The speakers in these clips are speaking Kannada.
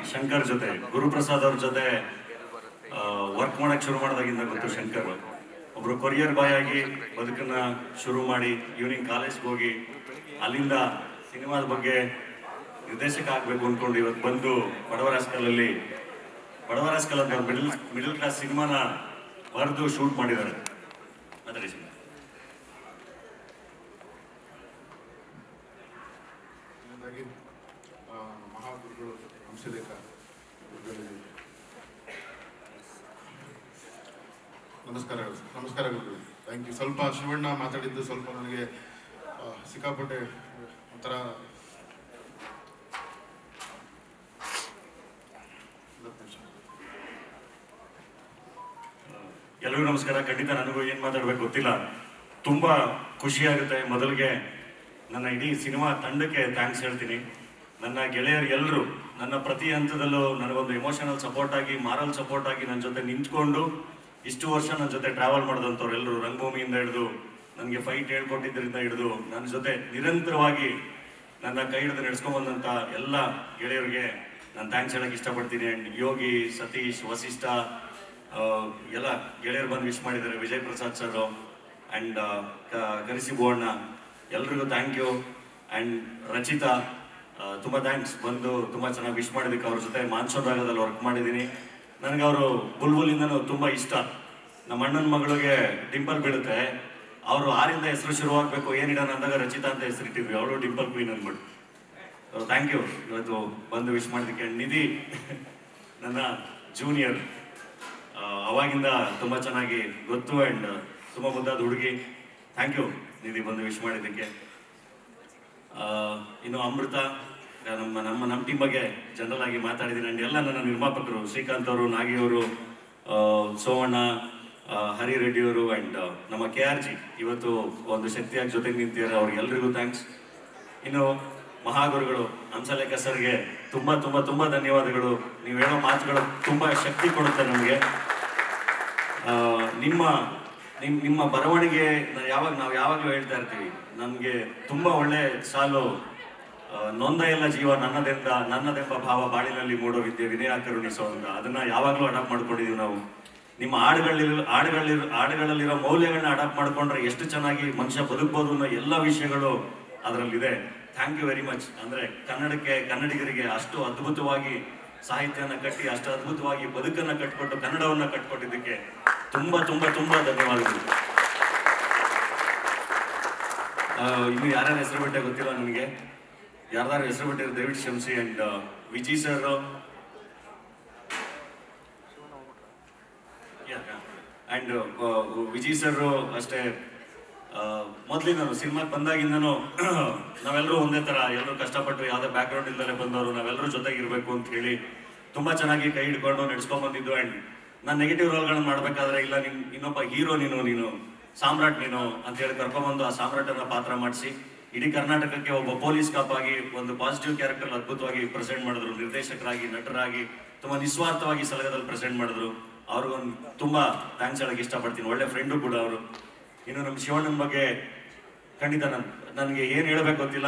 ಶಂಕರ್ ಜೊತೆ ಗುರುಪ್ರಸಾದ್ ಅವ್ರ ಜೊತೆ ವರ್ಕ್ ಮಾಡಕ್ ಶುರು ಮಾಡಿದಾಗಿಂದ ಗೊತ್ತು ಶಂಕರ್. ಒಬ್ರು ಕೊರಿಯರ್ ಬಾಯ್ ಆಗಿ ಬದುಕನ್ನ ಶುರು ಮಾಡಿ ಈವ್ನಿಂಗ್ ಕಾಲೇಜ್ಗೆ ಹೋಗಿ ಅಲ್ಲಿಂದ ಸಿನಿಮಾದ ಬಗ್ಗೆ ನಿರ್ದೇಶಕ ಆಗ್ಬೇಕು ಅಂದ್ಕೊಂಡು ಇವತ್ತು ಬಂದು ಬಡವರಾಸ್ಕಲ್ ಅಂತ ಮಿಡಲ್ ಕ್ಲಾಸ್ ಸಿನಿಮಾನ ಬರೆದು ಶೂಟ್ ಮಾಡಿದ್ದಾರೆ. ಮಾತಾಡಿ ಸಿನಿಮಾ ಮಹಾಗುರುಗಳು ಹಂಸಲೇಖ ನಮಸ್ಕಾರಗಳು. Thank you. ಸ್ವಲ್ಪ ಶಿವಣ್ಣ ಮಾತಾಡಿದ್ದು ಸ್ವಲ್ಪ ನನಗೆ ಸಿಕ್ಕಾಪಟ್ಟೆ ಒಂಥರ ಎಲ್ಲರಿಗೂ ನಮಸ್ಕಾರ. ಖಂಡಿತ ನನಗೂ ಏನು ಮಾತಾಡ್ಬೇಕು ಗೊತ್ತಿಲ್ಲ. ತುಂಬಾ ಖುಷಿ ಆಗುತ್ತೆ. ಮೊದಲಿಗೆ ನನ್ನ ಇಡೀ ಸಿನಿಮಾ ತಂಡಕ್ಕೆ ಥ್ಯಾಂಕ್ಸ್ ಹೇಳ್ತೀನಿ. ನನ್ನ ಗೆಳೆಯರು ಎಲ್ಲರೂ ನನ್ನ ಪ್ರತಿ ಹಂತದಲ್ಲೂ ನನಗೊಂದು ಎಮೋಷನಲ್ ಸಪೋರ್ಟ್ ಆಗಿ, ಮಾರಲ್ ಸಪೋರ್ಟ್ ಆಗಿ ನನ್ನ ಜೊತೆ ನಿಂತ್ಕೊಂಡು ಇಷ್ಟು ವರ್ಷ ನನ್ನ ಜೊತೆ ಟ್ರಾವೆಲ್ ಮಾಡಿದಂಥವ್ರು ಎಲ್ಲರೂ, ರಂಗಭೂಮಿಯಿಂದ ಹಿಡಿದು ನನಗೆ ಫೈಟ್ ಹೇಳ್ಕೊಟ್ಟಿದ್ದರಿಂದ ಹಿಡಿದು ನನ್ನ ಜೊತೆ ನಿರಂತರವಾಗಿ ನನ್ನ ಕೈ ಹಿಡಿದು ನಡೆಸ್ಕೊಂಡ್ಬಂದಂಥ ಎಲ್ಲ ಗೆಳೆಯರಿಗೆ ನಾನು ಥ್ಯಾಂಕ್ಸ್ ಹೇಳಕ್ಕೆ ಇಷ್ಟಪಡ್ತೀನಿ. ಆ್ಯಂಡ್ ಯೋಗಿ, ಸತೀಶ್, ವಸಿಷ್ಠ ಎಲ್ಲ ಗೆಳೆಯರು ಬಂದು ವಿಶ್ ಮಾಡಿದ್ದಾರೆ. ವಿಜಯ್ ಪ್ರಸಾದ್ ಸರ್ ಆ್ಯಂಡ್ ಕರಿಸಿ ಬೋವಣ್ಣ, ಎಲ್ರಿಗೂ ಥ್ಯಾಂಕ್ ಯು. ಆ್ಯಂಡ್ ರಚಿತಾ, ತುಂಬ ಥ್ಯಾಂಕ್ಸ್ ಬಂದು ತುಂಬ ಚೆನ್ನಾಗಿ ವಿಶ್ ಮಾಡಿದ್ದಕ್ಕೆ. ಅವ್ರ ಜೊತೆ ಮಾನ್ಸೂನ್ ರಾಗದಲ್ಲಿ ವರ್ಕ್ ಮಾಡಿದ್ದೀನಿ. ನನಗೆ ಅವರು ಬುಲ್ಬುಲಿಂದನೂ ತುಂಬ ಇಷ್ಟ. ನಮ್ಮ ಅಣ್ಣನ ಮಗಳಿಗೆ ಡಿಂಪಲ್ ಬೀಳುತ್ತೆ, ಅವರು ಆರಿಂದ ಹೆಸರು ಶುರುವಾಗಬೇಕು, ಏನಿಡೋಣ ಅಂದಾಗ ರಚಿತಾ ಅಂತ ಹೆಸರಿಟ್ಟಿದ್ವಿ. ಅವಳು ಡಿಂಪಲ್ ಕ್ವೀನ್ ಅಂದ್ಬಿಟ್ಟು. ಥ್ಯಾಂಕ್ ಯು ಇವತ್ತು ಬಂದು ವಿಶ್ ಮಾಡಿದ್ದಕ್ಕೆ. ನಿಧಿ ನನ್ನ ಜೂನಿಯರ್, ಅವಾಗಿಂದ ತುಂಬ ಚೆನ್ನಾಗಿ ಗೊತ್ತು ಆ್ಯಂಡ್ ತುಂಬ ಮುದ್ದಾದ ಹುಡುಗಿ. ಥ್ಯಾಂಕ್ ಯು ನಿಧಿ ಬಂದು ವಿಶ್ ಮಾಡಿದ್ದಕ್ಕೆ. ಇನ್ನು ಅಮೃತ, ನಮ್ಮ ಟೀಮ್ ಬಗ್ಗೆ ಜನರಲ್ ಆಗಿ ಮಾತಾಡಿದ್ದೀನಿ. ಆ್ಯಂಡ್ ಎಲ್ಲ ನನ್ನ ನಿರ್ಮಾಪಕರು, ಶ್ರೀಕಾಂತ್ ಅವರು, ನಾಗಿ ಅವರು, ಸೋಮಣ್ಣ, ಹರಿ ರೆಡ್ಡಿ ಅವರು ಆ್ಯಂಡ್ ನಮ್ಮ KRG ಇವತ್ತು ಒಂದು ಶಕ್ತಿಯಾಗಿ ಜೊತೆಗೆ ನಿಂತಿದ್ದಾರೆ. ಅವ್ರಿಗೆಲ್ರಿಗೂ ಥ್ಯಾಂಕ್ಸ್. ಇನ್ನು ಮಹಾಗುರುಗಳು ಹಂಸಲೇಖ ಸರ್ಗೆ ತುಂಬ ತುಂಬ ತುಂಬ ಧನ್ಯವಾದಗಳು. ನೀವು ಹೇಳೋ ಮಾತುಗಳು ತುಂಬ ಶಕ್ತಿ ಕೊಡುತ್ತೆ ನಮಗೆ. ನಿಮ್ಮ ಬರವಣಿಗೆ ನಾವು ಯಾವಾಗಲೂ ಹೇಳ್ತಾ ಇರ್ತೀವಿ. ನಮಗೆ ತುಂಬ ಒಳ್ಳೆ ಸಾಲು, ನೊಂದ ಎಲ್ಲ ಜೀವ ನನ್ನದೆಂಬ ಭಾವ ಬಾಳಿನಲ್ಲಿ ಮೂಡೋ ವಿದ್ಯೆ ವಿನಯ ಕರುಣಿಸೋ ಅಂತ. ಅದನ್ನ ಯಾವಾಗಲೂ ಅಡಾಪ್ಟ್ ಮಾಡ್ಕೊಂಡಿದೀವಿ ನಾವು. ನಿಮ್ಮ ಹಾಡುಗಳಲ್ಲಿರೋ ಮೌಲ್ಯಗಳನ್ನ ಅಡಾಪ್ಟ್ ಮಾಡ್ಕೊಂಡ್ರೆ ಎಷ್ಟು ಚೆನ್ನಾಗಿ ಮನುಷ್ಯ ಬದುಕ್ಬೋದು ಅನ್ನೋ ಎಲ್ಲ ವಿಷಯಗಳು ಅದರಲ್ಲಿದೆ. Thank you very much. ಅಂದರೆ ಕನ್ನಡಿಗರಿಗೆ ಅಷ್ಟು ಅದ್ಭುತವಾಗಿ ಸಾಹಿತ್ಯನ ಕಟ್ಟಿ, ಅಷ್ಟು ಅದ್ಭುತವಾಗಿ ಬದುಕನ್ನು ಕಟ್ಕೊಟ್ಟು, ಕನ್ನಡವನ್ನು ಕಟ್ಕೊಟ್ಟಿದ್ದಕ್ಕೆ ತುಂಬ ತುಂಬ ತುಂಬ ಧನ್ಯವಾದಗಳು. ಇನ್ನು ಯಾರ್ಯಾರ ಹೆಸರು ಬಿಟ್ಟೆ ಗೊತ್ತಿಲ್ಲ ನನಗೆ. ಯಾರ್ದಾರು ಹೆಸರು ಬಿಟ್ಟಿರೋ ದಯವಿಟ್ಟು ಕ್ಷಮಿಸಿ. And Viji sir and Viji sir ಅಷ್ಟೇ. ಮೊದಲಿಂದನು ಸಿನಿಮಾಗೆ ಬಂದಾಗಿಂದನೂ ನಾವೆಲ್ಲರೂ ಒಂದೇ ಥರ, ಎಲ್ಲರೂ ಕಷ್ಟಪಟ್ಟು ಯಾವುದೇ ಬ್ಯಾಕ್ಗ್ರೌಂಡ್ ಇಲ್ಲದೆ ಬಂದವರು, ನಾವೆಲ್ಲರೂ ಜೊತೆಗಿರಬೇಕು ಅಂತ ಹೇಳಿ ತುಂಬ ಚೆನ್ನಾಗಿ ಕೈ ಹಿಡ್ಕೊಂಡು ನಡೆಸ್ಕೊಂಡ್ಬಂದಿದ್ದು. ಆ್ಯಂಡ್ ನಾನು ನೆಗೆಟಿವ್ ರೋಲ್ಗಳನ್ನ ಮಾಡಬೇಕಾದ್ರೆ, ಇಲ್ಲ ಇನ್ನೊಬ್ಬ ಹೀರೋ ನೀನು ಸಾಮ್ರಾಟ್ ನೀನು ಅಂತ ಹೇಳಿ ಕರ್ಕೊಂಡ್ಬಂದು ಆ ಸಾಮ್ರಾಟನ್ನ ಪಾತ್ರ ಮಾಡಿಸಿ ಇಡೀ ಕರ್ನಾಟಕಕ್ಕೆ ಒಬ್ಬ ಪೊಲೀಸ್ ಕಾಪ್ ಆಗಿ ಒಂದು ಪಾಸಿಟಿವ್ ಕ್ಯಾರೆಕ್ಟರ್ ಅದ್ಭುತವಾಗಿ ಪ್ರೆಸೆಂಟ್ ಮಾಡಿದ್ರು. ನಿರ್ದೇಶಕರಾಗಿ, ನಟರಾಗಿ ತುಂಬ ನಿಸ್ವಾರ್ಥವಾಗಿ ಸಲಗದಲ್ಲಿ ಪ್ರೆಸೆಂಟ್ ಮಾಡಿದ್ರು. ಅವ್ರಿಗೊಂದು ತುಂಬ ಥ್ಯಾಂಕ್ಸ್ ಹೇಳಕ್ಕೆ ಇಷ್ಟಪಡ್ತೀನಿ. ಒಳ್ಳೆ ಫ್ರೆಂಡು ಕೂಡ ಅವರು. ಇನ್ನು ನಮ್ಮ ಶಿವಣ್ಣನ ಬಗ್ಗೆ ಖಂಡಿತ ನನಗೆ ಏನು ಹೇಳಬೇಕು ಗೊತ್ತಿಲ್ಲ.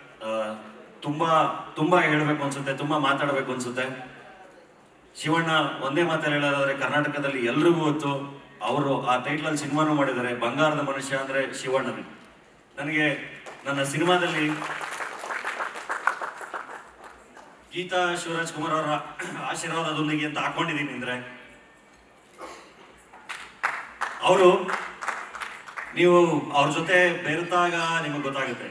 ತುಂಬ ಹೇಳಬೇಕು ಅನ್ಸುತ್ತೆ, ತುಂಬ ಮಾತಾಡಬೇಕು ಅನ್ಸುತ್ತೆ. ಶಿವಣ್ಣ ಒಂದೇ ಮಾತಲ್ಲಿ ಹೇಳೋದಾದ್ರೆ, ಕರ್ನಾಟಕದಲ್ಲಿ ಎಲ್ರಿಗೂ ಗೊತ್ತು. ಅವರು ಆ ಟೈಟ್ಲಲ್ಲಿ ಸಿನಿಮಾನು ಮಾಡಿದ್ದಾರೆ. ಬಂಗಾರದ ಮನುಷ್ಯ ಅಂದರೆ ಶಿವಣ್ಣನೇ. ನನಗೆ ನನ್ನ ಸಿನಿಮಾದಲ್ಲಿ ಗೀತಾ ಶಿವರಾಜ್ ಕುಮಾರ್ ಅವರ ಆಶೀರ್ವಾದದೊಂದಿಗೆ ಅಂತ ಹಾಕೊಂಡಿದ್ದೀನಿ. ಅಂದರೆ ಅವರು, ನೀವು ಅವ್ರ ಜೊತೆ ಬೆರೆತಾಗ ನಿಮಗೆ ಗೊತ್ತಾಗುತ್ತೆ.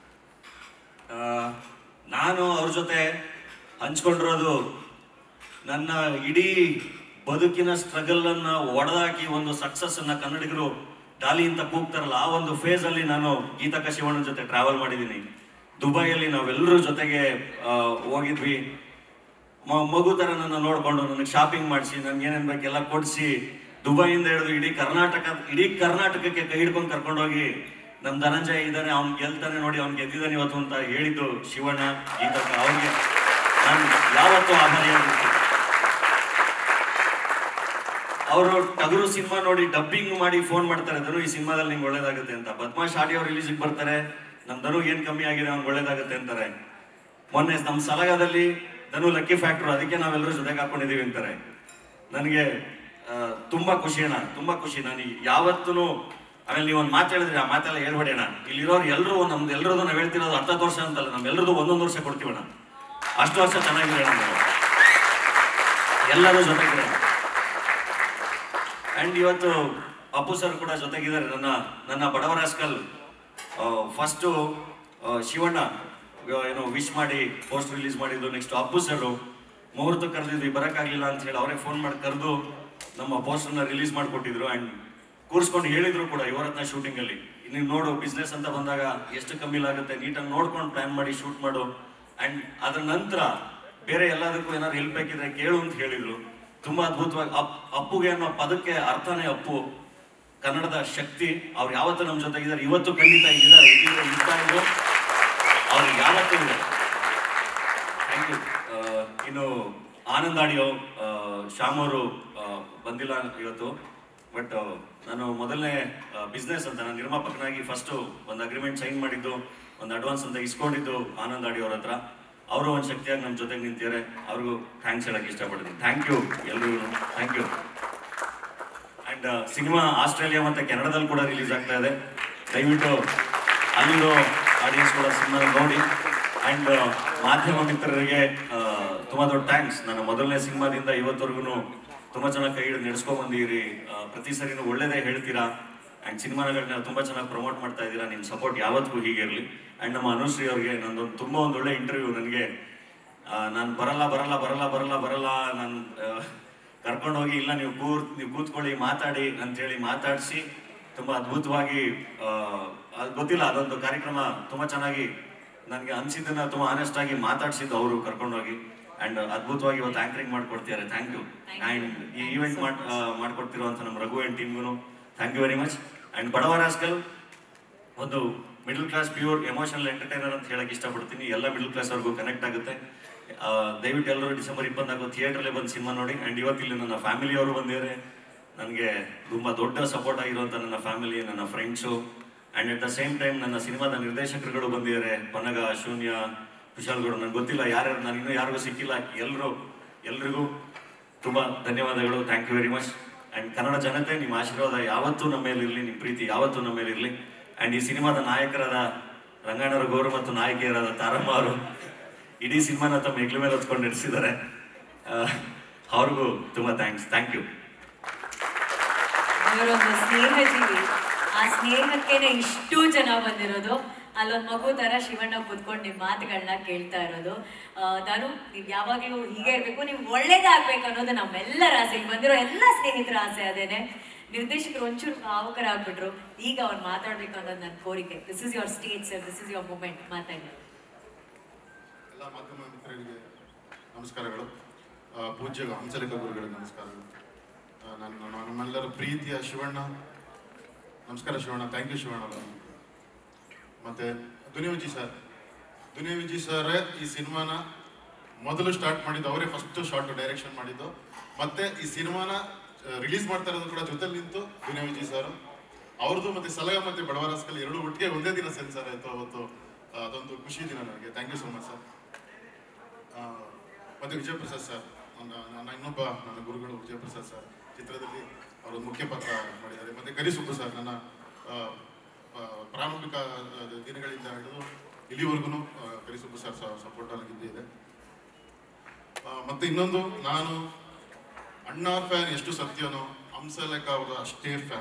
ನಾನು ಅವ್ರ ಜೊತೆ ಹಂಚ್ಕೊಂಡಿರೋದು ನನ್ನ ಇಡೀ ಬದುಕಿನ ಸ್ಟ್ರಗಲ್ ಅನ್ನ ಒಡೆದಾಕಿ ಒಂದು ಸಕ್ಸಸ್ ಅನ್ನ ಕನ್ನಡಿಗರು ಡಾಲಿ ಅಂತ ಕೂಗ್ತಾರಲ್ಲ, ಆ ಒಂದು ಫೇಸ್ ಅಲ್ಲಿ ನಾನು ಗೀತಕ್ಕ ಶಿವಣ್ಣನ ಜೊತೆ ಟ್ರಾವೆಲ್ ಮಾಡಿದ್ದೀನಿ. ದುಬೈಯಲ್ಲಿ ನಾವೆಲ್ಲರೂ ಜೊತೆಗೆ ಹೋಗಿದ್ವಿ. ಮಗು ಥರ ನನ್ನ ನೋಡಿಕೊಂಡು ನನಗೆ ಶಾಪಿಂಗ್ ಮಾಡಿಸಿ, ನನ್ಗೆ ಏನೇನು ಬೇಕೆಲ್ಲ ಕೊಡಿಸಿ, ದುಬೈಯಿಂದ ಹಿಡಿದು ಇಡೀ ಕರ್ನಾಟಕಕ್ಕೆ ಕೈ ಹಿಡ್ಕೊಂಡು ಕರ್ಕೊಂಡೋಗಿ ನಮ್ಮ ಧನಂಜಯ ಇದ್ದಾನೆ, ಅವ್ನು ಗೆಲ್ತಾನೆ ನೋಡಿ, ಅವ್ನು ಗೆದ್ದಿದ್ದಾನೆ ಇವತ್ತು ಅಂತ ಹೇಳಿದ್ದು ಶಿವಣ್ಣ, ಗೀತಕ್ಕ. ಅವ್ರಿಗೆ ನಾನು ಯಾವತ್ತೂ ಆಭಾರಿಯಾಗಿರ್ತೀನಿ. ಅವರು ಟಗರು ಸಿನಿಮಾ ನೋಡಿ ಡಬ್ಬಿಂಗ್ ಮಾಡಿ ಫೋನ್ ಮಾಡ್ತಾರೆ, ಧನು ಈ ಸಿನಿಮಾದಲ್ಲಿ ನಿಮ್ಗೆ ಒಳ್ಳೇದಾಗುತ್ತೆ ಅಂತ. ಬದ್ಮಾಶ್ ಆಡಿಯೋ ರಿಲೀಸಿಗೆ ಬರ್ತಾರೆ, ನಮ್ಮ ಧನು ಏನು ಕಮ್ಮಿ ಆಗಿದೆ ಅವ್ನಿಗೆ ಒಳ್ಳೇದಾಗುತ್ತೆ ಅಂತಾರೆ. ಮೊನ್ನೆ ನಮ್ಮ ಸಲಗದಲ್ಲಿ ಧನು ಲಕ್ಕಿ ಫ್ಯಾಕ್ಟ್ರು, ಅದಕ್ಕೆ ನಾವೆಲ್ಲರೂ ಜೊತೆಗೆ ಹಾಕೊಂಡಿದ್ದೀವಿ ಅಂತಾರೆ. ನನಗೆ ತುಂಬ ಖುಷಿ ಅಣ್ಣ, ತುಂಬ ಖುಷಿ. ನಾನು ಯಾವತ್ತೂ ಆಮೇಲೆ ನೀವು ಒಂದು ಮಾತು ಹೇಳಿದ್ರಿ, ಆ ಮಾತೆಲ್ಲ ಹೇಳ್ಬೇಡಿ ಅಣ್ಣ. ಇಲ್ಲಿರೋರು ಎಲ್ಲರೂ ನಮ್ದು ಎಲ್ಲರದ್ದು ನಾವು ಹೇಳ್ತಿರೋದು 10 ವರ್ಷ ಅಂತಲ್ಲ, ನಮ್ಮೆಲ್ಲರದು 1 ವರ್ಷ ಕೊಡ್ತೀವಣ್ಣ. ಅಷ್ಟು ವರ್ಷ ಚೆನ್ನಾಗಿದೆ ಅಣ್ಣ, ಎಲ್ಲರೂ ಜೊತೆಗಿದ್ದಾರೆ. ಆ್ಯಂಡ್ ಇವತ್ತು ಅಪ್ಪು ಸರ್ ಕೂಡ ಜೊತೆಗಿದ್ದಾರೆ. ನನ್ನ ಬಡವರ ರಾಸ್ಕಲ್ ಫಸ್ಟು ಶಿವಣ್ಣ ಏನೋ ವಿಶ್ ಮಾಡಿ ಪೋಸ್ಟ್ ರಿಲೀಸ್ ಮಾಡಿದ್ದು. ನೆಕ್ಸ್ಟ್ ಅಪ್ಪು ಸರ್ ಮುಹೂರ್ತ ಕರೆದಿದ್ವಿ, ಬರೋಕ್ಕಾಗಲಿಲ್ಲ ಅಂತ ಹೇಳಿ ಅವರೇ ಫೋನ್ ಮಾಡಿ ಕರೆದು ನಮ್ಮ ಪೋಸ್ಟರ್ನ ರಿಲೀಸ್ ಮಾಡಿಕೊಟ್ಟಿದ್ರು. ಆ್ಯಂಡ್ ಕೂರಿಸ್ಕೊಂಡು ಹೇಳಿದ್ರು ಕೂಡ ಯುವರತ್ನ ಶೂಟಿಂಗಲ್ಲಿ, ನೀವು ನೋಡು ಬಿಸ್ನೆಸ್ ಅಂತ ಬಂದಾಗ ಎಷ್ಟು ಕಮ್ಮಿಲಾಗುತ್ತೆ, ನೀಟಾಗಿ ನೋಡ್ಕೊಂಡು ಪ್ಲ್ಯಾನ್ ಮಾಡಿ ಶೂಟ್ ಮಾಡು. ಆ್ಯಂಡ್ ಅದರ ನಂತರ ಬೇರೆ ಎಲ್ಲದಕ್ಕೂ ಏನಾದ್ರು ಹೆಲ್ಪ್ ಬೇಕಿದ್ರೆ ಕೇಳು ಅಂತ ಹೇಳಿದ್ರು. ತುಂಬ ಅದ್ಭುತವಾಗಿ ಅಪ್ಪುಗೆ ಅನ್ನೋ ಪದಕ್ಕೆ ಅರ್ಥನೇ ಅಪ್ಪು, ಕನ್ನಡದ ಶಕ್ತಿ. ಅವ್ರು ಯಾವತ್ತೂ ನಮ್ಮ ಜೊತೆಗಿದ್ದಾರೆ, ಇವತ್ತು ಖಂಡಿತ ಇದ್ದಾರೆ, ಇರ್ತಾ ಇದ್ರು, ಅವ್ರು ಯಾವತ್ತೂ ಇದೆ. Thank you. ಇನ್ನು ಆನಂದ್ ಆಡಿಯೋ ಶ್ಯಾಮ್ ಅವರು ಬಂದಿಲ್ಲ ಇವತ್ತು, ಬಟ್ ನಾನು ಮೊದಲನೇ ಬಿಸ್ನೆಸ್ ಅಂತ ನಾನು ನಿರ್ಮಾಪಕನಾಗಿ ಫಸ್ಟು ಒಂದು ಅಗ್ರಿಮೆಂಟ್ ಸೈನ್ ಮಾಡಿದ್ದು, ಒಂದು ಅಡ್ವಾನ್ಸ್ ಅಂತ ಇಸ್ಕೊಂಡಿದ್ದು ಆನಂದ್ ಆಡಿಯೋ ಅವ್ರ ಹತ್ರ. ಅವರು ಒಂದು ಶಕ್ತಿಯಾಗಿ ನಮ್ಮ ಜೊತೆಗೆ ನಿಂತಿದ್ದಾರೆ, ಅವ್ರಿಗೂ ಥ್ಯಾಂಕ್ಸ್ ಹೇಳಕ್ಕೆ ಇಷ್ಟಪಡ್ತೀನಿ. ಥ್ಯಾಂಕ್ ಯು ಎಲ್ರಿಗೂ, thank you. And cinema Australia ಮತ್ತು ಕೆನಡಾದಲ್ಲಿ ಕೂಡ ರಿಲೀಸ್ ಆಗ್ತಾ ಇದೆ. ದಯವಿಟ್ಟು ಅಲ್ಲಿರೋ ಆಡಿಯನ್ಸ್ ಕೂಡ ಸಿನಿಮಾ ನೋಡಿ. ಆ್ಯಂಡ್ ಮಾಧ್ಯಮ ಮಿತ್ರರಿಗೆ ತುಂಬ ದೊಡ್ಡ ಥ್ಯಾಂಕ್ಸ್. ನನ್ನ ಮೊದಲನೇ ಸಿನಿಮಾದಿಂದ ಇವತ್ತವರೆಗೂ ತುಂಬ ಚೆನ್ನಾಗಿ ಕೈ ಹಿಡಿದು ನಡೆಸ್ಕೊಂಡ್ಬಂದಿರಿ. ಪ್ರತಿ ಸರಿನೂ ಒಳ್ಳೇದೇ ಹೇಳ್ತೀರಾ. ಆ್ಯಂಡ್ ಸಿನಿಮಾಗಳನ್ನ ತುಂಬ ಚೆನ್ನಾಗಿ ಪ್ರಮೋಟ್ ಮಾಡ್ತಾ ಇದ್ದೀರಾ. ನಿಮ್ಮ ಸಪೋರ್ಟ್ ಯಾವತ್ತಿಗೂ ಹೀಗೆ ಇರಲಿ. ಆ್ಯಂಡ್ ನಮ್ಮ ಅನುಶ್ರೀ ಅವ್ರಿಗೆ ನಂದೊಂದು ತುಂಬ ಒಳ್ಳೆ ಇಂಟರ್ವ್ಯೂ. ನನಗೆ ನಾನು ಬರಲ್ಲ ನಾನು ಕರ್ಕೊಂಡೋಗಿ, ಇಲ್ಲ ನೀವು ಕೂತ್ಕೊಳ್ಳಿ ಮಾತಾಡಿ ಅಂತೇಳಿ ಮಾತಾಡಿಸಿ ತುಂಬ ಅದ್ಭುತವಾಗಿ, ಅದು ಗೊತ್ತಿಲ್ಲ, ಅದೊಂದು ಕಾರ್ಯಕ್ರಮ ತುಂಬ ಚೆನ್ನಾಗಿ ನನಗೆ ಅನಿಸಿದ್ದನ್ನು ತುಂಬ ಆನೆಸ್ಟಾಗಿ ಮಾತಾಡಿಸಿದ್ದು ಅವರು ಕರ್ಕೊಂಡೋಗಿ. ಆ್ಯಂಡ್ ಅದ್ಭುತವಾಗಿ ಇವತ್ತು ಆ್ಯಂಕರಿಂಗ್ ಮಾಡಿಕೊಡ್ತಿದ್ದಾರೆ. Thank you. ಆ್ಯಂಡ್ ಈ ಈವೆಂಟ್ ಮಾಡಿಕೊಡ್ತಿರುವಂಥ ನಮ್ಮ ರಘು ಆ್ಯಂಡ್ ಟೀಮ್ಗೂ thank you very much. And Badava rascal ಒಂದು middle class pure emotional entertainer ಅಂತ ಹೇಳಕ್ಕೆ ಇಷ್ಟಪಡ್ತೀನಿ. ಎಲ್ಲ ಮಿಡಲ್ ಕ್ಲಾಸ್ ಅವ್ರಿಗೂ ಕನೆಕ್ಟ್ ಆಗುತ್ತೆ. ದಯವಿಟ್ಟು ಎಲ್ಲರೂ ಡಿಸೆಂಬರ್ 24 ಥಿಯೇಟ್ರಲ್ಲೇ ಬಂದು ಸಿನಿಮಾ ನೋಡಿ. ಆ್ಯಂಡ್ ಇವತ್ತಿಲ್ಲಿ ನನ್ನ ಫ್ಯಾಮಿಲಿಯವರು ಬಂದಿದ್ದಾರೆ. ನನಗೆ ತುಂಬ ದೊಡ್ಡ ಸಪೋರ್ಟ್ ಆಗಿರುವಂಥ ನನ್ನ ಫ್ಯಾಮಿಲಿ, ನನ್ನ friends. And at the same time ನನ್ನ ಸಿನಿಮಾದ ನಿರ್ದೇಶಕರುಗಳು ಬಂದಿದ್ದಾರೆ, ಪನಗ, ಶೂನ್ಯ, ಕುಶಾಲ್ಗೌಡ. ನನಗೆ ಗೊತ್ತಿಲ್ಲ ಯಾರ್ಯಾರು, ನಾನು ಇನ್ನೂ ಯಾರಿಗೂ ಸಿಕ್ಕಿಲ್ಲ. ಎಲ್ರಿಗೂ ತುಂಬ ಧನ್ಯವಾದಗಳು. Thank you very much. And Kannada ಜನತೆ, ನಿಮ್ಮ ಆಶೀರ್ವಾದ ಯಾವತ್ತೂ ನಮ್ಮ ಮೇಲೆ ಇರಲಿ, ನಿಮ್ಮ ಪ್ರೀತಿ ಯಾವತ್ತೂ ನಮ್ಮ ಮೇಲೆ ಇರಲಿ. ಆ್ಯಂಡ್ ಈ ಸಿನಿಮಾದ ನಾಯಕರಾದ ರಂಗಣ್ಣರ ಗೌರು ಮತ್ತು ನಾಯಕಿಯರಾದ ತಾರಮ್ಮ ಅವರು ಇಡೀ ಸಿನಿಮಾನ ತಮ್ಮ ಹೆಗ್ಲ ಮೇಲೆ ಹೊತ್ಕೊಂಡು ನಡೆಸಿದ್ದಾರೆ. ಅವ್ರಿಗೂ ತುಂಬ ಥ್ಯಾಂಕ್ ಯು. ಅವರೊಂದು ಸ್ನೇಹಜೀವಿ, ಆ ಸ್ನೇಹಕ್ಕೇನೆ ಇಷ್ಟು ಜನ ಬಂದಿರೋದು. ಅಲ್ಲೊಂದು ಮಗು ಥರ ಶಿವಣ್ಣ ಕೂತ್ಕೊಂಡು ನಿಮ್ಮ ಮಾತುಗಳನ್ನ ಕೇಳ್ತಾ ಇರೋದು. ನಾನು ನೀವು ಯಾವಾಗಲೂ ಹೀಗೆ ಇರಬೇಕು, ನೀವು ಒಳ್ಳೇದಾಗಬೇಕು ಅನ್ನೋದು ನಮ್ಮೆಲ್ಲರ ಆಸೆ. ಈಗ ಬಂದಿರೋ ಎಲ್ಲ ಸ್ನೇಹಿತರ ಆಸೆ ಅದೇನೆ. ನಿರ್ದೇಶಕರು ಒಂಚೂರು ಭಾವುಕರಾಗ್ಬಿಟ್ರು. ಈಗ ಅವ್ರು ಮಾತಾಡ್ಬೇಕು ಅನ್ನೋದು ನನ್ನ ಕೋರಿಕೆ. This is your stage sir, this is your moment. ಮಾತಾಡಿ. ಎಲ್ಲ ಮಾಧ್ಯಮ ಮಿತ್ರರಿಗೆ ನಮಸ್ಕಾರಗಳು. ಪೂಜ್ಯ ಹಂಸಲೇಖ ಗುರುಗಳಿಗೆ ನಮಸ್ಕಾರಗಳು. ನಮ್ಮೆಲ್ಲರ ಪ್ರೀತಿಯ ಶಿವಣ್ಣ, ನಮಸ್ಕಾರ ಶಿವಣ್ಣ. Thank you Shivanna. ಮತ್ತೆ ದುನಿಯಾ ವಿಜಿ ಸರ್ ಈ ಸಿನಿಮಾನ ಮೊದಲು ಸ್ಟಾರ್ಟ್ ಮಾಡಿದ್ದು ಅವರೇ, ಫಸ್ಟ್ ಶಾರ್ಟ್ ಡೈರೆಕ್ಷನ್ ಮಾಡಿದ್ದು. ಮತ್ತೆ ಈ ಸಿನಿಮಾನ ರಿಲೀಸ್ ಮಾಡ್ತಾ ಇರೋದು ಕೂಡ ಜೊತೆಲಿ ನಿಂತು ದುನಿಯಾ ವಿಜಿ ಸರ್ ಅವ್ರದ್ದು. ಮತ್ತೆ ಸಲಗ ಮತ್ತೆ ಬಡವ ರಾಸ್ಕಲ್ ಎರಡು ಒಟ್ಟಿಗೆ ಒಂದೇ ದಿನ ಸೆನ್ಸರ್ ಆಯಿತು ಅವತ್ತು. ಅದೊಂದು ಖುಷಿ ದಿನ ನನಗೆ. Thank you so much sir. ಮತ್ತೆ ವಿಜಯಪ್ರಸಾದ್ ಸರ್, ಇನ್ನೊಬ್ಬ ನನ್ನ ಗುರುಗಳು ವಿಜಯಪ್ರಸಾದ್ ಸರ್ ಚಿತ್ರದಲ್ಲಿ ಅವರೊಂದು ಮುಖ್ಯ ಪಾತ್ರ ಮಾಡಿದ್ದಾರೆ. ಮತ್ತೆ ಕರಿಸುಬ್ಬು ಸರ್, ನನ್ನ ಪ್ರಾರಂಭಿಕ ದಿನಗಳಿಂದ ಹಿಡಿದು ಇಲ್ಲಿವರೆಗೂ ಕರಿಸುಬ್ಬು ಸರ್ ಸಪೋರ್ಟ್ ಆಗಿದ್ದೇ. ಮತ್ತೆ ಇನ್ನೊಂದು, ನಾನು ಅಣ್ಣ ಫ್ಯಾನ್ ಎಷ್ಟು ಸತ್ಯನೋ ಹಂಸಲೇಖ ಅವರ ಅಷ್ಟೇ ಫ್ಯಾನ್.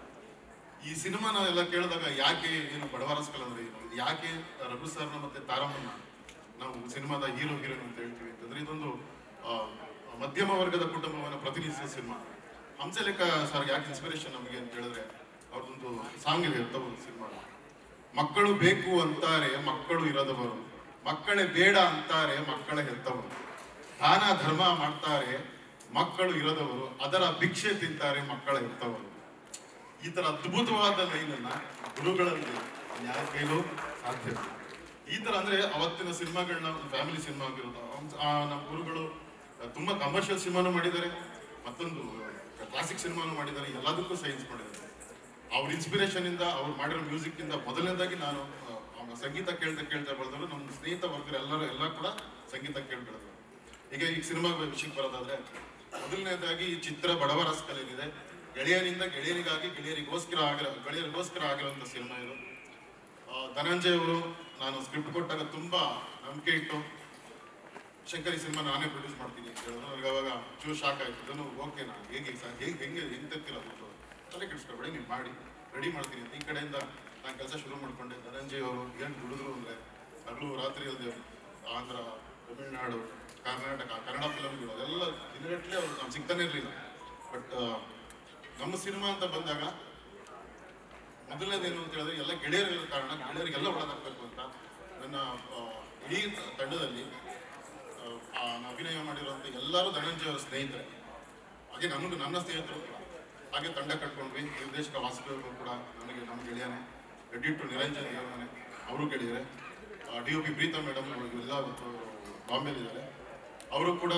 ಈ ಸಿನಿಮಾನ ಎಲ್ಲ ಕೇಳಿದಾಗ ಯಾಕೆ ಏನು ಬಡವ ರಾಸ್ಕಲ್ ಅಂದ್ರೆ ಏನು, ಯಾಕೆ ರಘು ಸರ್ನ ಮತ್ತೆ ತಾರಮ್ಮನ ನಾವು ಸಿನಿಮಾದ ಹೀರೋಯಿನ್ ಅಂತ ಹೇಳ್ತೀವಿ ಅಂತಂದ್ರೆ, ಇದೊಂದು ಮಧ್ಯಮ ವರ್ಗದ ಕುಟುಂಬವನ್ನು ಪ್ರತಿನಿಧಿಸಿದ ಸಿನಿಮಾ. ಹಂಸಲೇಖ ಸರ್ ಯಾಕೆ ಇನ್ಸ್ಪಿರೇಷನ್ ನಮಗೆ ಅಂತ ಹೇಳಿದ್ರೆ, ಅವ್ರದ್ದೊಂದು ಸಾಂಗ್ ಇದೆ ಸಿನಿಮಾ. ಮಕ್ಕಳು ಬೇಕು ಅಂತಾರೆ ಮಕ್ಕಳು ಇರದವರು, ಮಕ್ಕಳೇ ಬೇಡ ಅಂತಾರೆ ಮಕ್ಕಳ ಹೆತ್ತವರು, ದಾನ ಧರ್ಮ ಮಾಡ್ತಾರೆ ಮಕ್ಕಳು ಇರದವರು, ಅದರ ಭಿಕ್ಷೆ ತಿಂತಾರೆ ಮಕ್ಕಳ ಹೆತ್ತವರು. ಈ ತರ ಅದ್ಭುತವಾದ ಲೈನನ್ನ ಗುರುಗಳಲ್ಲಿ ಯಾರ ಕೈಲೂ ಸಾಧ್ಯ. ಈ ತರ ಅಂದ್ರೆ ಅವತ್ತಿನ ಸಿನಿಮಾಗಳನ್ನ ಫ್ಯಾಮಿಲಿ ಸಿನಿಮಾ ಆಗಿರೋದು. ನಮ್ಮ ಗುರುಗಳು ತುಂಬಾ ಕಮರ್ಷಿಯಲ್ ಸಿನಿಮಾನು ಮಾಡಿದ್ದಾರೆ, ಮತ್ತೊಂದು ಕ್ಲಾಸಿಕ್ ಸಿನಿಮಾನು ಮಾಡಿದ್ದಾರೆ, ಎಲ್ಲದಕ್ಕೂ ಸೈನ್ಸ್ ಮಾಡಿದ್ದಾರೆ. ಅವ್ರ ಇನ್ಸ್ಪಿರೇಷನ್ ಇಂದ, ಅವ್ರು ಮಾಡಿರೋ ಮ್ಯೂಸಿಕ್ ಇಂದ ಮೊದಲನೇದಾಗಿ ನಾನು ಸಂಗೀತ ಕೇಳ್ತಾ ಬೆಳೆದವರು. ನಮ್ಮ ಸ್ನೇಹಿತ ವರ್ಗರು ಎಲ್ಲ ಕೂಡ ಸಂಗೀತ ಕೇಳಿ ಬೆಳೆದವರು. ಈಗ ಸಿನಿಮಾ ವಿಷಯಕ್ಕೆ ಬರೋದಾದ್ರೆ ಮೊದಲನೇದಾಗಿ ಈ ಚಿತ್ರ ಬಡವರ ಸ್ಕಲ್ ಏನಿದೆ ಗೆಳೆಯರಿಂದ ಗೆಳೆಯರಿಗಾಗಿ ಗೆಳೆಯರಿಗೋಸ್ಕರ ಆಗಿರುವಂಥ ಸಿನಿಮಾ ಇದು. ಧನಂಜಯ್ ಅವರು ನಾನು ಸ್ಕ್ರಿಪ್ಟ್ ಕೊಟ್ಟಾಗ ತುಂಬಾ ನಂಬಿಕೆ ಇಟ್ಟು ಶಂಕರ್ ಈ ಸಿನಿಮಾ ನಾನೇ ಪ್ರೊಡ್ಯೂಸ್ ಮಾಡ್ತೀನಿ ಅಂತ ಹೇಳಿದ್ರು. ನನಗೆ ಅವಾಗ ಚೂರು ಶಾಕ್ ಆಯ್ತು. ಇದನ್ನು ಓಕೆ ನಾನು ಹೆಂಗೆ ತೆಗ್ತಿರೋದು ತಲೆ ಕೆಡಿಸ್ಕೊಬೇಡಿ, ನೀವು ಮಾಡಿ ರೆಡಿ ಮಾಡ್ತೀನಿ ಅಂತ ಈ ಕಡೆಯಿಂದ ನಾನು ಕೆಲಸ ಶುರು ಮಾಡ್ಕೊಂಡೆ. ಧನಂಜಯ್ ಅವರು ಏನು ದುಡಿದ್ರು ಅಂದರೆ ಹಗಲು ರಾತ್ರಿ ಅಲ್ಲದೆ ಆಂಧ್ರ, ತಮಿಳುನಾಡು, ಕರ್ನಾಟಕ, ಕನ್ನಡ ಫಿಲಮ್ಗಳು ಅದೆಲ್ಲ ದಿನಗಟ್ಟಲೆ ಅವ್ರು ನಾನು ಸಿಗ್ತಾನೆ ಇರಲಿಲ್ಲ. ಬಟ್ ನಮ್ಮ ಸಿನಿಮಾ ಅಂತ ಬಂದಾಗ ಮೊದಲನೇದೇನು ಅಂತ ಹೇಳಿದ್ರೆ ಎಲ್ಲ ಗೆಳೆಯರಿರೋ ಕಾರಣ ಗೆಳೆಯರಿಗೆಲ್ಲ ಒಳಗಾಗಬೇಕು ಅಂತ ನನ್ನ ಇಡೀ ತಂಡದಲ್ಲಿ ಅಭಿನಯ ಮಾಡಿರುವಂಥ ಎಲ್ಲರೂ ಧನಂಜಯ ಅವರ ಸ್ನೇಹಿತರೆ. ಹಾಗೆ ನನ್ನ ಸ್ನೇಹಿತರು ಹಾಗೆ ತಂಡ ಕಟ್ಕೊಂಡ್ವಿ. ನಿರ್ದೇಶಕ ವಾಸುದೇವ್ ಕೂಡ ನಮ್ಮ ಗೆಳೆಯನೇ, ಎಡಿಟರ್ ನಿರಂಜನ್ ದೇವರನೇ ಅವರು ಗೆಳೆಯರೆ, DOP ಪ್ರೀತಮ್ ಮೇಡಮ್ ಎಲ್ಲ ಬಾಂಬೆಲಿದ್ದಾರೆ. ಅವರು ಕೂಡ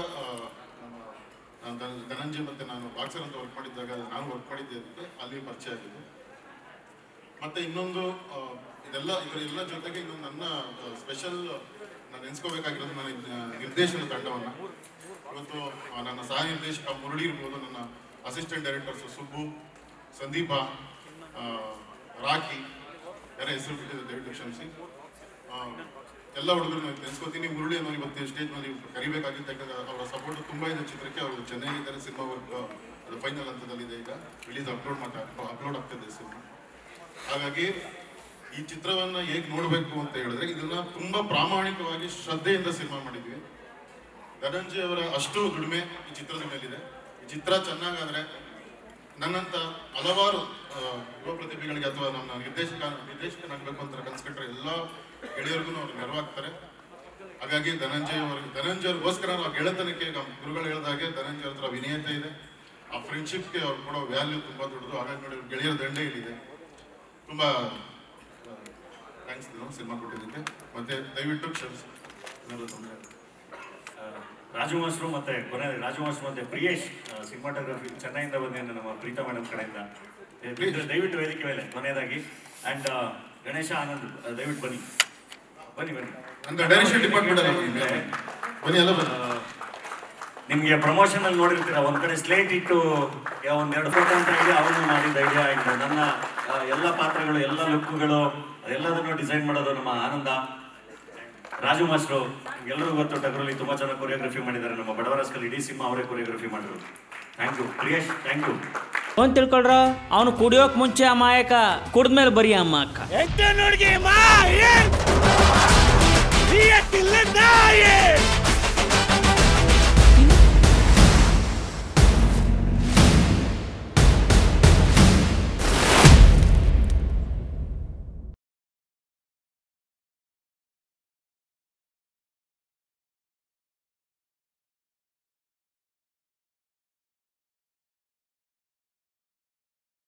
ಧನಂಜಯ್ ಮತ್ತೆ ನಾನು ಬಾಕ್ಸರ್ ಅಂತ ವರ್ಕ್ ಮಾಡಿದ್ದಾಗ ನಾನು ವರ್ಕ್ ಮಾಡಿದ್ದೆ ಅದಕ್ಕೆ ಅಲ್ಲಿ ಪರಿಚಯ ಆಗಿದ್ದು. ಮತ್ತೆ ಇನ್ನೊಂದು ಇದೆಲ್ಲ ಜೊತೆಗೆ ಇನ್ನೊಂದು ನನ್ನ ಸ್ಪೆಷಲ್ ನಾನು ನೆನೆಸ್ಕೋಬೇಕಾಗಿರೋದು ನನ್ನ ನಿರ್ದೇಶನ ತಂಡವನ್ನು. ಇವತ್ತು ನನ್ನ ಸಹ ನಿರ್ದೇಶಕ ಮುರಳಿ ಇರ್ಬೋದು, ನನ್ನ ಅಸಿಸ್ಟೆಂಟ್ ಡೈರೆಕ್ಟರ್ಸ್ ಸುಬ್ಬು, ಸಂದೀಪ, ರಾಖಿ, ಯಾರ ಹೆಸರು ಬಿಟ್ಟಿದೆ ದಯವಿಟ್ಟು ಕ್ಷಮಿಸಿ, ಎಲ್ಲ ಹುಡುಗರು ನೆನೆಸ್ಕೋತೀನಿ. ಮುರಳಿ ಅನ್ನೋ ಇವತ್ತು ಸ್ಟೇಜ್ ಮೇಲೆ ಕರಿಬೇಕಾಗಿತ್ತು, ಯಾಕಂದ್ರೆ ಅವರ ಸಪೋರ್ಟ್ ತುಂಬ ಇದೆ ಚಿತ್ರಕ್ಕೆ. ಅವರು ಚೆನ್ನೈಗಿದ್ದಾರೆ, ಸಿನಿಮಾ ವರ್ಕ್ ಅದು ಫೈನಲ್ ಹಂತದಲ್ಲಿದೆ, ಈಗ ರಿಲೀಸ್ ಅಪ್ಲೋಡ್ ಆಗ್ತಿದೆ ಸಿನಿಮಾ. ಹಾಗಾಗಿ ಈ ಚಿತ್ರವನ್ನ ಹೇಗೆ ನೋಡಬೇಕು ಅಂತ ಹೇಳಿದ್ರೆ ಇದನ್ನ ತುಂಬಾ ಪ್ರಾಮಾಣಿಕವಾಗಿ ಶ್ರದ್ಧೆಯಿಂದ ಸಿನಿಮಾ ಮಾಡಿದ್ವಿ. ಧನಂಜಯ್ ಅವರ ಅಷ್ಟು ದುಡಿಮೆ ಈ ಚಿತ್ರದ ಮೇಲಿದೆ. ಈ ಚಿತ್ರ ಚೆನ್ನಾಗಾದ್ರೆ ನನ್ನಂತ ಹಲವಾರು ಯುವ ಪ್ರತಿಭೆಗಳಿಗೆ ಅಥವಾ ನಮ್ಮ ನಿರ್ದೇಶಕನಾಗಬೇಕು ಅಂತ ಕನ್ಸ್ಕೊಂಡ್ರೆ ಎಲ್ಲ ಗೆಳೆಯರಿಗೂ ಅವ್ರು ನೆರವಾಗ್ತಾರೆ. ಹಾಗಾಗಿ ಧನಂಜಯ್ ಅವ್ರಿಗೋಸ್ಕರ ನಾವು ಗೆಳೆತನಕ್ಕೆ ಗುರುಗಳು ಹೇಳಿದಾಗೆ ಧನಂಜಯ್ ಅವ್ರ ಹತ್ರ ವಿನಯತೆ ಇದೆ. ಆ ಫ್ರೆಂಡ್ಶಿಪ್ಗೆ ಅವ್ರು ಕೊಡೋ ವ್ಯಾಲ್ಯೂ ತುಂಬಾ ದೊಡ್ಡದು. ಹಾಗಾಗಿ ನೋಡಿ ಗೆಳೆಯರ ದಂಡೆ ಇಲ್ಲಿದೆ. ತುಂಬಾ ಥ್ಯಾಂಕ್ಸ್ ಸಿನಿಮಾ ಕೊಟ್ಟಿದ್ದಕ್ಕೆ. ಮತ್ತೆ ದಯವಿಟ್ಟು ಕ್ಷಮಿಸಿ. ರಾಜು ಮಾಸ್ಟ್ರು ಮತ್ತೆ ಪ್ರಿಯೇಶ್ ಸಿನಿಮಾಟೋಗ್ರಫಿ ಚೆನ್ನೈಯಿಂದ ಬಂದಿದ್ದ ನಮ್ಮ ಪ್ರೀತಾ ಮೇಡಮ್ ಕಡೆಯಿಂದ ದಯವಿಟ್ಟು ವೇದಿಕೆ ಮೇಲೆ ಕೊನೆಯದಾಗಿ. ಅಂಡ್ ಗಣೇಶ ಆನಂದ್ ದಯವಿಟ್ಟು ಬನ್ನಿ. ಡೈರೆಕ್ಷನ್ ಡಿಪಾರ್ಟ್ಮೆಂಟ್ ಬನ್ನಿ, ಎಲ್ಲ ಬನ್ನಿ. ನಿಮಗೆ ಪ್ರಮೋಷನ್ ಅಲ್ಲಿ ನೋಡಿರ್ತೀರ, ಒಂದ್ ಕಡೆ ಸ್ಲೇಟ್ ಇಟ್ಟು ಒಂದೆರಡು ಫೋಟೋ ಅಂತ ಹೇಳಿ ಅವನು ಮಾಡಿದ ಐಡಿಯಾ. ಆಯ್ತು ನನ್ನ ಎಲ್ಲ ಪಾತ್ರಗಳು, ಎಲ್ಲ ಲುಕ್ಗಳು, ಅದೆಲ್ಲದನ್ನು ಡಿಸೈನ್ ಮಾಡೋದು ನಮ್ಮ ಆನಂದ. ರಾಜು ಮಾಸ್ಟ್ರು ಎಲ್ಲರಿಗೂ ಗೊತ್ತು, ಟಗರಲ್ಲಿ ತುಂಬಾ ಚೆನ್ನಾಗಿ ಕೊರಿಯೋಗ್ರಫಿ ಮಾಡಿದ್ದಾರೆ. ನಮ್ಮ ಬಡವರ ಸ್ಕಲ್ ಇಡೀ ಸಿನಿಮಾ ಅವರೇ ಕೊರಿಯೋಗ್ರಫಿ ಮಾಡಿದ್ರು. Thank you Priyesh, thank you. ಅವ್ನು ತಿಳ್ಕೊಳ್ರ, ಅವನು ಕುಡಿಯೋಕ್ ಮುಂಚೆ ಅಮಾಯಕ, ಕುಡಿದ್ಮೇಲೆ ಬರೀ ಅಮ್ಮ ಅಕ್ಕ.